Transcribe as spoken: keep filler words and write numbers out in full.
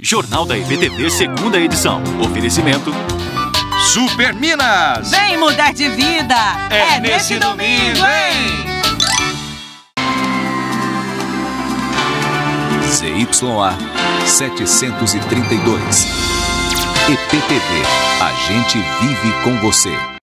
Jornal da E B T V, segunda edição. Oferecimento Super Minas. Vem mudar de vida. É, é nesse domingo, hein? Z Y A setecentos e trinta e dois. E P T V. A gente vive com você.